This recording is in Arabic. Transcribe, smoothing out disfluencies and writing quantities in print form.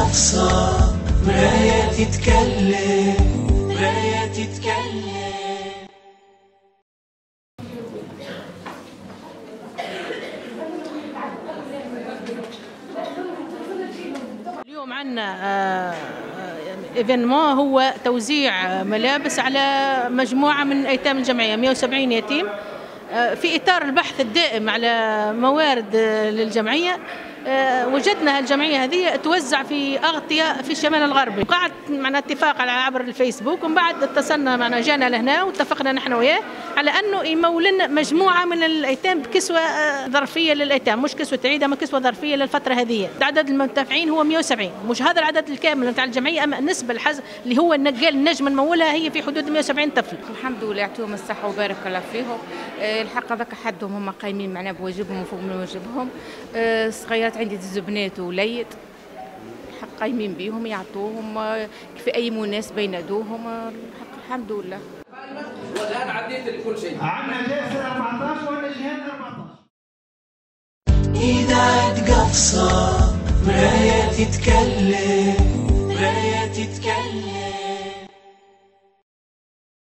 قصة مراية تتكلم، مراية تتكلم. اليوم عندنا ايفينمون هو توزيع ملابس على مجموعة من أيتام الجمعية 170 يتيم في إطار البحث الدائم على موارد للجمعية. وجدنا الجمعية هذه توزع في أغطية في الشمال الغربي. وقعت معنا اتفاق على عبر الفيسبوك، ومن بعد اتصلنا معنا جانا لهنا واتفقنا نحن وياه على أنه يمولنا مجموعة من الأيتام بكسوة ظرفية للأيتام، مش كسوة عيد أما كسوة ظرفية للفترة هذه. عدد المنتفعين هو 170، مش هذا العدد الكامل نتاع الجمعية، أما النسبة الحز اللي هو النقال النجم نمولها هي في حدود 170 طفل. الحمد لله يعطيهم الصحة وبارك الله فيهم. الحق ذاك حدهم هم قايمين معنا بواجبهم وفوق من واجبهم. الصغيرات عندي بنات ووليد الحق قايمين بيهم يعطوهم في أي مناسبة ينادوهم. الحمد لله. والآن عديت لكل شيء. عندنا جاسر 14 ولا جهاد 14. إذاعة قصة مراية تتكلم، مراية تتكلم.